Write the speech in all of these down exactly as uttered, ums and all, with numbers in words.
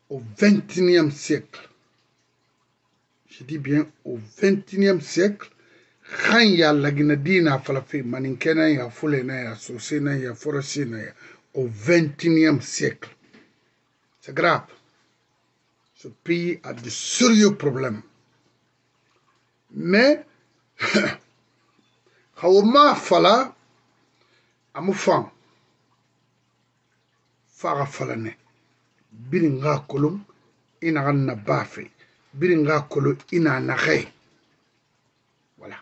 au vingt et unième siècle. Je dis bien au vingt et unième siècle. Quand il y a la Guinée-Dina, Maninkena, il y a Foulena, il y a Sosena, il y a Forosina, au vingt et unième siècle. C'est grave. Ce pays a de sérieux problèmes. Mais, Haoma Fala, Amoufan, Fara Falane, Biringa Kolum, Inaran Bafe, Biringa Kolo Ina Nare. Voilà.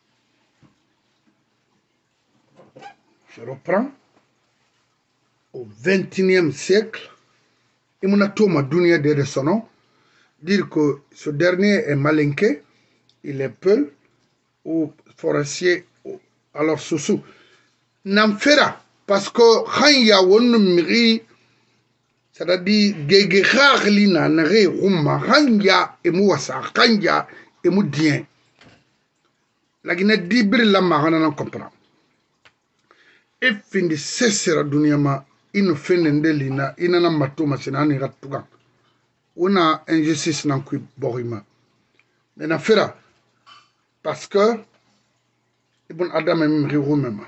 Je reprends. Au vingt et unième siècle, il m'a ma dunia de son nom, dire que ce dernier est malinqué, il est peul, ou forestier, alors sous n'en fera, parce que quand il y a un miri, c'est-à-dire, Gégérar lina nare rumma, quand il y a émouassa, quand il y a émoudien, la Guinée d'Ibri la marana comprend. Et fin de cesser à dunia ino fenende lina ina na matoma sinani ratuga una injustice nan kui borima mais na fera parce que ibn adam em riwu mema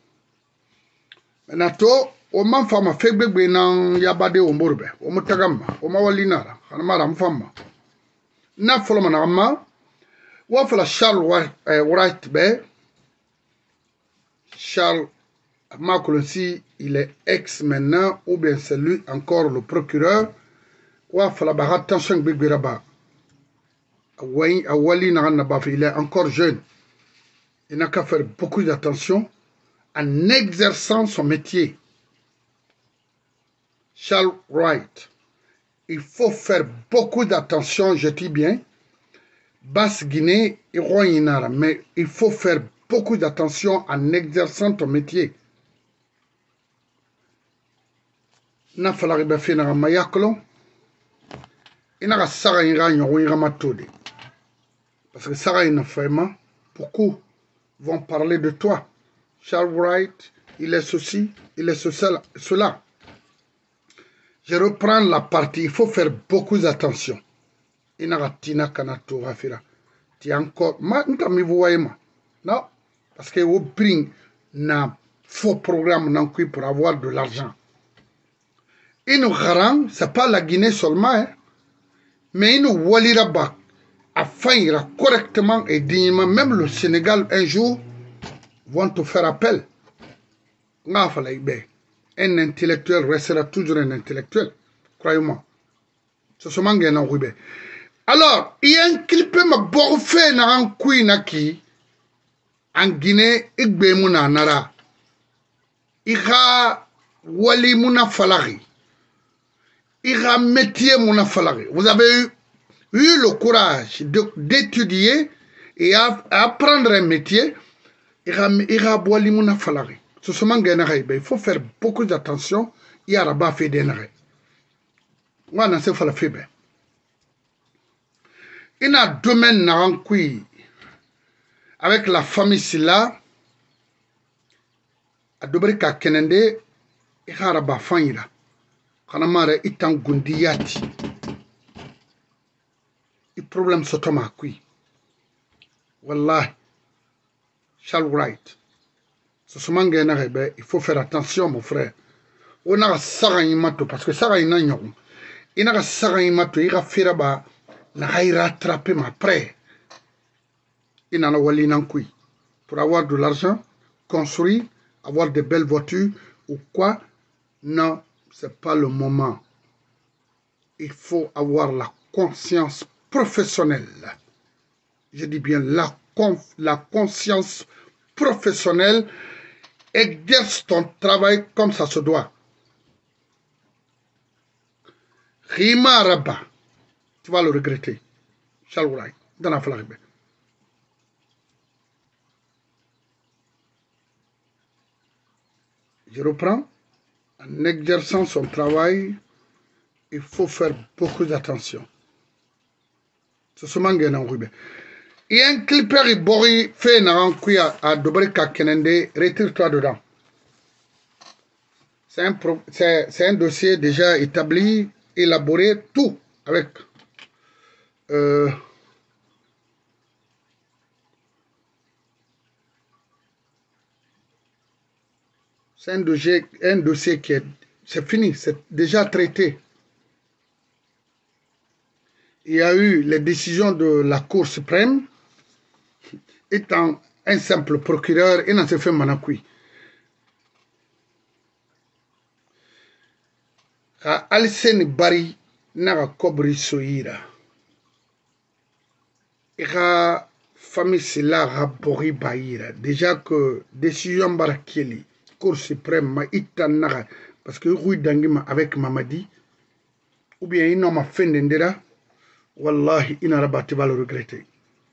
na to o man fama fegbegbe nan yabade o morbe o mutagamba o mawalina la kana mara mfama na foloma na ma wa fala Charles Wright be Charles Macolossi, il est ex maintenant, ou bien c'est lui encore le procureur. Ou attention, il est encore jeune. Il n'a qu'à faire beaucoup d'attention en exerçant son métier. Charles Wright, il faut faire beaucoup d'attention, je dis bien. Basse-Guinée, mais il faut faire beaucoup d'attention en exerçant ton métier. Na falari be fena ma yakolo ina ga sara ira nyogo ira matode parce que sara ina fema beaucoup vont parler de toi. Charles Wright, il est ceci, il est cela, cela. Je reprends la partie, il faut faire beaucoup d'attention. Ina ga tina kana to rafira ti encore ma nta mi voyez ma non parce que vous bring na faux programme nan kui pour avoir de l'argent. Inu Gharan, ce n'est pas la Guinée seulement, hein, mais Inu Waliraba a fait correctement et dignement, même le Sénégal un jour vont te faire appel. Un intellectuel restera toujours un intellectuel, croyez-moi. C'est ce mangue en Rubé. Alors, il y a un clip ma borfé na un kui na ki en Guinée, igbe muna nara. Ika wali muna falari. Il a métier mon falari. Vous avez eu, eu le courage d'étudier et apprendre un métier. Il a boili mon falari. Ce sont il faut faire beaucoup d'attention. Il y a rabat fait des narrés. Moi, je sais pas le faire. Il y a un domaine avec la famille Silla. À Dobrika Kenende, il y a rabat faïra. Kanamare itan gundiyati. Le problème c'est Thomas qui. Wallahi. Charles Wright. Ce sont les gens il faut faire attention mon frère. On a ça imato parce que ça ina nyon. Il a ça imato il a fait ba na ira attraper ma prêt. Il en a wali nan kui. Pour avoir de l'argent, construire, avoir de belles voitures ou quoi? Non. Ce n'est pas le moment. Il faut avoir la conscience professionnelle. Je dis bien la, la conscience professionnelle. Exerce ton travail comme ça se doit. Rima Rabba. Tu vas le regretter. Charles Wright. Dans la flamme. Je reprends. En exerçant son travail, il faut faire beaucoup d'attention. C'est ce mangue en Rubé. Il y a un clipper et Bori fait un couilla à Dobrika Kenende, retire-toi dedans. C'est un, un dossier déjà établi élaboré tout avec euh, c'est un dossier, un dossier qui est, c'est fini, c'est déjà traité. Il y a eu les décisions de la Cour suprême. Étant un simple procureur, il n'en s'est fait manakui. Alsen Bari n'a kobri soira. Et la famille Silla a bori baïra. Déjà que décision barakeli. Cour suprême ma itanara parce que Rui Dangima avec Mamadi ou bien il n'a ma fin d'endera wallahi il n'aura pas le regretter.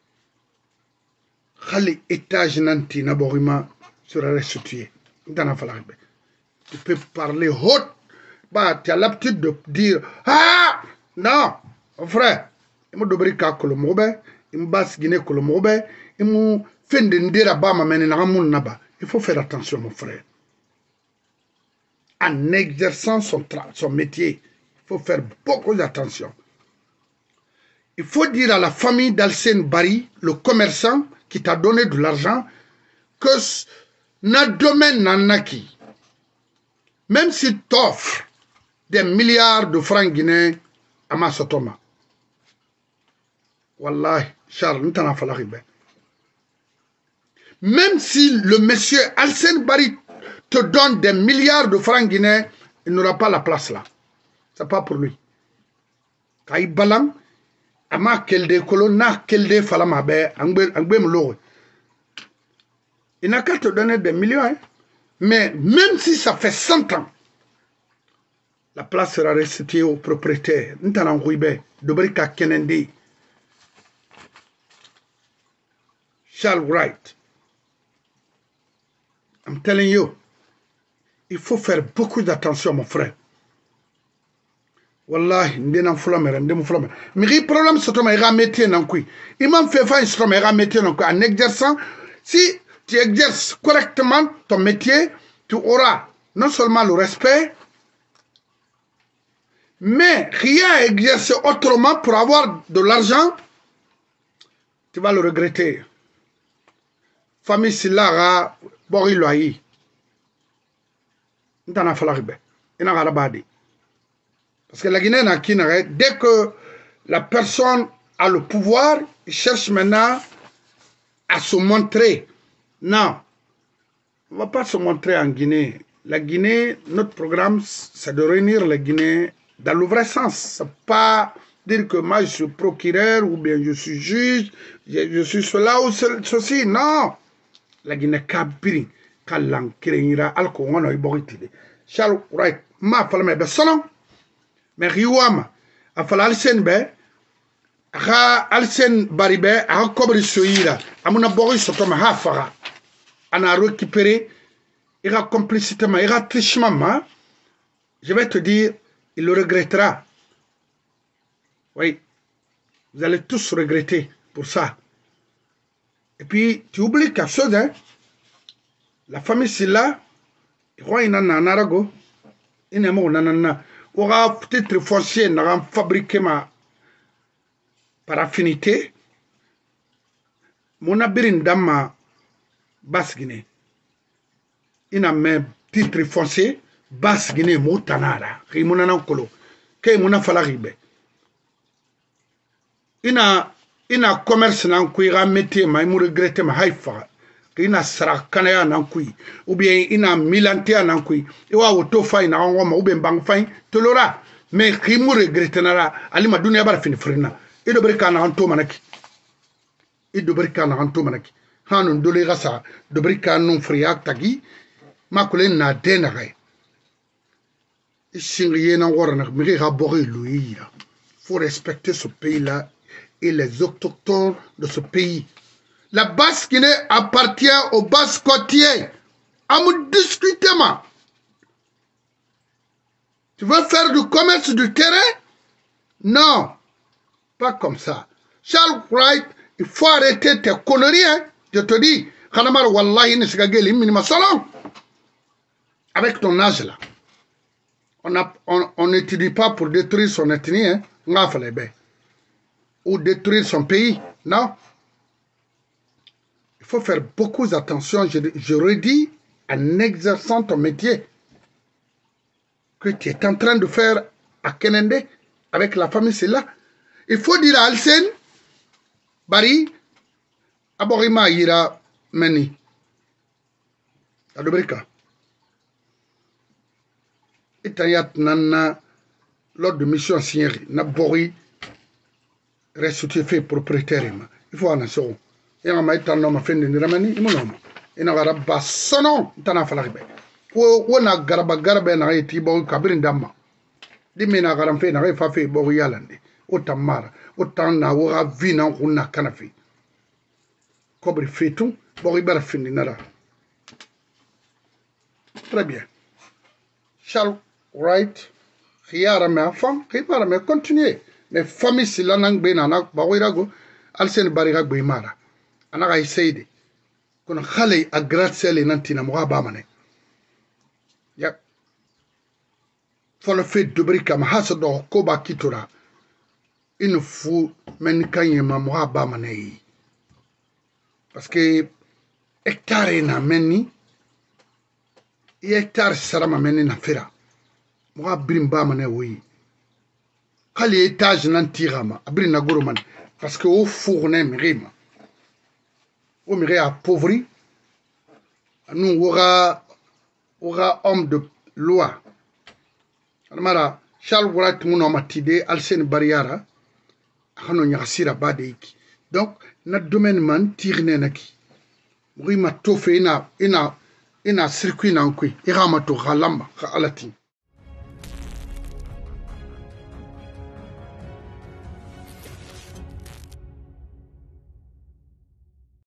Khali étage nanti naborima sera restitué. Tu peux parler haut, bah tu as l'habitude de dire ah non mon frère il me dobri ka kolomobe il me basse guiné kolomobe il me fin d'endera ba ma mena ramun naba. Il faut faire attention mon frère. En exerçant son, son métier, il faut faire beaucoup d'attention. Il faut dire à la famille d'Alsen Bari, le commerçant qui t'a donné de l'argent, que notre domaine n'en a qui. Même s'il t'offre des milliards de francs guinéens à Massotoma. Wallahi, Charles, nous t'en a fallu. Même si le monsieur Alsen Bari te donne des milliards de francs guinéens, il n'aura pas la place là. Ce n'est pas pour lui. Quand il balang, ama kelde kolona kelde falama be angbe angbe mlo. Il n'a qu'à te donner des millions. Hein? Mais même si ça fait cent ans, la place sera restituée au propriétaire. N'tana ngouibe dobrika kenende. Charles Wright. I'm telling you. Il faut faire beaucoup d'attention, mon frère. Wallahi, ndena flamere, ndemu flamere. Mais le problème, c'est que tu as métier dans quoi. Il m'a fait faire un métier dans quoi. En exerçant, si tu exerces correctement ton métier, tu auras non seulement le respect, mais rien à exercer autrement pour avoir de l'argent, tu vas le regretter. Famille Silara, Bori Loaï. Parce que la Guinée n'a qu'une règle. Dès que la personne a le pouvoir, il cherche maintenant à se montrer. Non, on ne va pas se montrer en Guinée. La Guinée, notre programme, c'est de réunir les Guinéens dans le vrai sens. Ce n'est pas dire que moi je suis procureur ou bien je suis juge, je, je suis cela ou ceci. Non, la Guinée kabiri. Kalang kirira alko ngono iboriti Charles Wright ma falme be sono me riwama afala Alsen be ha Alsen Bari be a kobri soyira amuna bori soto ma hafara ana récupérer ira complicité ma ira trichement ma je vais te dire il le regrettera. Oui, vous allez tous regretter pour ça. Et puis tu oublies quelque chose, hein. La famille Silla, il y a un arago, il y a un titre foncier, il y a fabriqué par affinité. Mon abirin dama basse Guinée. Il y a un titre foncier, basse Guinée, Moutanara, il y a un colo, qui est un falaribe. Il y a un commerce, il y a un métier, il y a un regretté, il y a ina sara kanaya nankui ou bien ina milantea nankui iwa woto fay na ngoma ou bien bang fay tolora mais kimu regrettenara ali ma dunia bar fin frina ido berka na anto manaki ido berka na anto manaki hanun dole gasa do berka non friak tagi makule na dena gay isingiye na worna mi ga bori luira. Faut respecter ce pays là et les autochtones de ce pays. La Basse-Guinée appartient aux Basse-Côtiers. À me discuter, ma. Tu veux faire du commerce du terrain? Non. Pas comme ça. Charles Wright, il faut arrêter tes conneries, hein. Je te dis. Avec ton âge là. on n'étudie on, on pas pour détruire son ethnie, hein, ou détruire son pays. Non. Il faut faire beaucoup d'attention. Je, je redis, en exerçant ton métier, que tu es en train de faire à Kenende, avec la famille, c'est là. Il faut dire à Alsen, Bari, Aborima ira meni. Adobrika. Itayat nana, lors de mission signerie, n'a bori, restitué propriétaire. Il faut en assurer. Il y a un maïtan nom à fin de Ramani, il m'en il n'a pas de sonon, t'en as fallu. Ou on a garaba garaba na iti bo kabrin damma. Dimi na garam fe na fa fe bo yalande. O tamara, o tan na wa vina hunna kanafi. Kobri fetu, bo ibara findi nara. Très bien. Shall right. Khiyara me afam, khiyara me continuer. Mais famille si la nang be na na ba wirago alsen bariga be mara. Anaka isayde. Kono khale a graziele nantina mo ba mane. Ya folo fe dobri kama hasa do koba kitura inu fu men kanye ma mo ba mane parce que hectare na meni hectare sarama meni na fera mo brim ba mane wi kali étage nan tirama abri na goro man parce que au fourne mirima o mire appauvri nous aura aura homme de loi. Almara Charles Wright mon homme atide Alsen Bariara hano nyasira badeiki. Donc notre domaine man tirne naki. Oui ma tofe ina ina ina circuit na nkui. Ira ma to halamba alati.